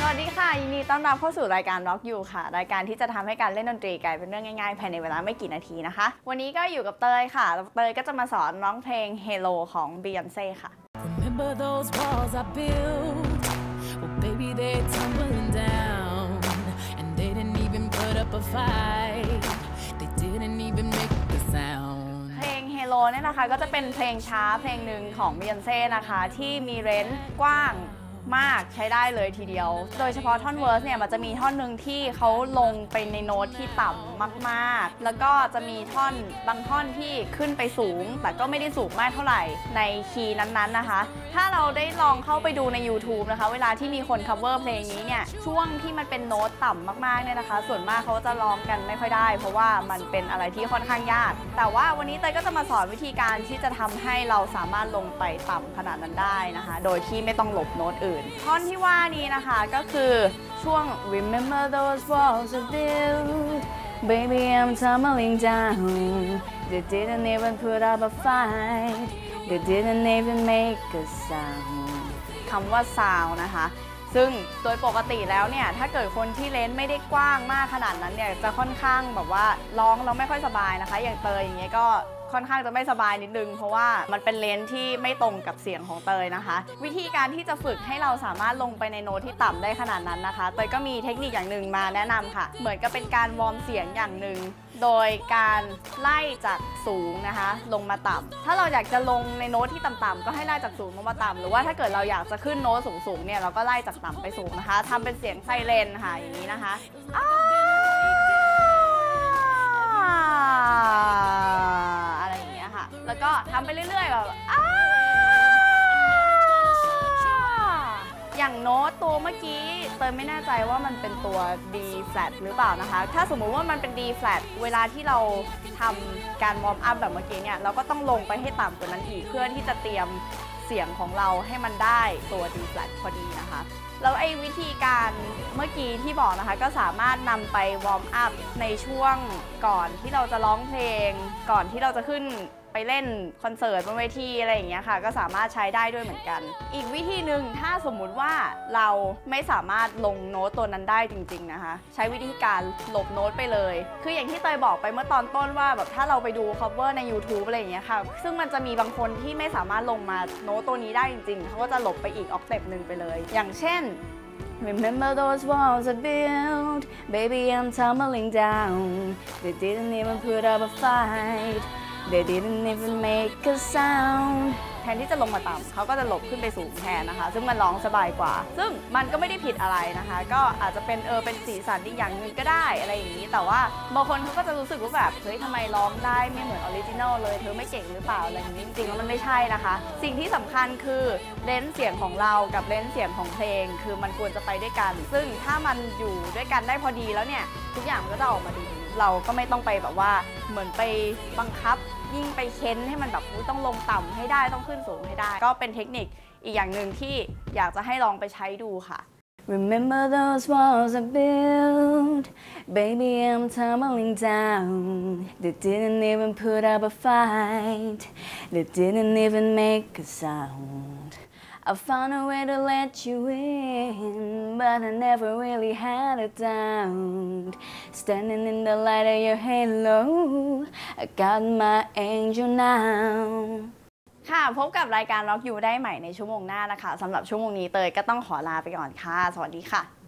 วัสดีค่ะยินดีต้อนรับเข้าสู่รายการ Rock You ค่ะรายการที่จะทำให้การเล่นดนตรีกลายเป็นเรื่องง่ายๆภายในเวลาไม่กี่นาทีนะคะวันนี้ก็อยู่กับเตยค่ะเตยก็จะมาสอนร้องเพลง Hello ของ Beyonce ค่ะ Remember those walls I built? Well, baby, they're tumbling down, and they didn't even put up a fight. They didn't even make a sound. เพลง Hello เนี่ยนะคะก็จะเป็นเพลงช้าเพลงหนึ่งของ Beyonce นะคะที่มีเรนจ์กว้างมากใช้ได้เลยทีเดียวโดยเฉพาะท่อนเวิร์สเนี่ยมันจะมีท่อนหนึ่งที่เขาลงไปในโน้ตที่ต่ำมากๆแล้วก็จะมีท่อนบางท่อนที่ขึ้นไปสูงแต่ก็ไม่ได้สูงมากเท่าไหร่ในคีย์นั้นๆนะคะถ้าเราได้ลองเข้าไปดูใน YouTube นะคะเวลาที่มีคน cover เพลงนี้เนี่ยช่วงที่มันเป็นโน้ตต่ำมากๆเนี่ยนะคะส่วนมากเขาจะร้องกันไม่ค่อยได้เพราะว่ามันเป็นอะไรที่ค่อนข้างยากแต่ว่าวันนี้เตยก็จะมาสอนวิธีการที่จะทำให้เราสามารถลงไปต่ำขนาดนั้นได้นะคะโดยที่ไม่ต้องหลบโน้ตอื่นท่อนที่ว่านี้นะคะก็คือช่วง Remember those walls I built Baby I'm tumbling down They didn't even put up a fight They didn't even make a sound คำว่า sound นะคะซึ่งโดยปกติแล้วเนี่ยถ้าเกิดคนที่เลนส์ไม่ได้กว้างมากขนาดนั้นเนี่ยจะค่อนข้างแบบว่าร้องแล้วไม่ค่อยสบายนะคะอย่างเตยอย่างเงี้ยก็ค่อนข้างจะไม่สบายนิดนึงเพราะว่ามันเป็นเลนส์ที่ไม่ตรงกับเสียงของเตยนะคะวิธีการที่จะฝึกให้เราสามารถลงไปในโน้ตที่ต่ำได้ขนาดนั้นนะคะเตยก็มีเทคนิคอย่างหนึ่งมาแนะนำค่ะเหมือนกับเป็นการวอร์มเสียงอย่างหนึ่งโดยการไล่จากสูงนะคะลงมาต่ำถ้าเราอยากจะลงในโน้ตที่ต่ำๆก็ให้ไล่จากสูงลงมาต่ำหรือว่าถ้าเกิดเราอยากจะขึ้นโน้ตสูงๆเนี่ยเราก็ไล่จากต่ำไปสูงนะคะทำเป็นเสียงไซเรนค่ะอย่างนี้นะคะอะไรอย่างเงี้ยค่ะแล้วก็ทำไปเรื่อยๆแบบอย่างโน้ตตัวเมื่อกี้เตยไม่แน่ใจว่ามันเป็นตัว D flat หรือเปล่านะคะถ้าสมมุติว่ามันเป็น D flat เวลาที่เราทำการวอร์มอัพแบบเมื่อกี้เนี่ยเราก็ต้องลงไปให้ต่ำกว่านั้นอีกเพื่อที่จะเตรียมเสียงของเราให้มันได้ตัว D flat พอดีนะคะแล้วไอ้วิธีการเมื่อกี้ที่บอกนะคะก็สามารถนำไปวอร์มอัพในช่วงก่อนที่เราจะร้องเพลงก่อนที่เราจะขึ้นไปเล่นคอนเสิร์ตบนเวทีอะไรอย่างเงี้ยค่ะก็สามารถใช้ได้ด้วยเหมือนกันอีกวิธีหนึ่งถ้าสมมุติว่าเราไม่สามารถลงโน้ตตัวนั้นได้จริงๆนะคะใช้วิธีการหลบโน้ตไปเลยคืออย่างที่เตยบอกไปเมื่อตอนต้นว่าแบบถ้าเราไปดู cover ใน YouTube อะไรอย่างเงี้ยค่ะซึ่งมันจะมีบางคนที่ไม่สามารถลงมาโน้ตตัวนี้ได้จริงๆเขาก็จะหลบไปอีกออกเต็ปหนึ่งไปเลยอย่างเช่นRemember those walls I built Baby I'm tumbling down They didn't even put up a fight They didn't even make a sound แทนที่จะลงมาต่ำเขาก็จะหลบขึ้นไปสูงแทนนะคะซึ่งมันร้องสบายกว่าซึ่งมันก็ไม่ได้ผิดอะไรนะคะก็อาจจะเป็นเป็นสีสันอีกอย่างหนึ่งก็ได้อะไรอย่างนี้แต่ว่าบางคนเขาก็จะรู้สึกว่าแบบเฮ้ยทำไมร้องได้ไม่เหมือนออริจินอลเลยเธอไม่เก่งหรือเปล่าอะไรอย่างนี้จริงๆแล้วมันไม่ใช่นะคะสิ่งที่สำคัญคือเลนส์เสียงของเรากับเลนส์เสียงของเพลงคือมันควรจะไปด้วยกันซึ่งถ้ามันอยู่ด้วยกันได้พอดีแล้วเนี่ยทุกอย่างมันก็จะออกมาดีเราก็ไม่ต้องไปแบบว่าเหมือนไปบังคับยิ่งไปเค้นให้มันแบบต้องลงต่ำให้ได้ต้องขึ้นสูงให้ได้ก็เป็นเทคนิคอีกอย่างหนึ่งที่อยากจะให้ลองไปใช้ดูค่ะ Remember those walls I built Baby I'm tumbling down They didn't even put up a fight They didn't even make a sound I found a way to let you in, but I never really had a doubt. Standing in the light of your halo, I got my angel now. ค่ะพบกับรายการ Rock You ได้ใหม่ในชั่วโมงหน้านะคะสำหรับชั่วโมงนี้เตยก็ต้องขอลาไปก่อนค่ะสวัสดีค่ะ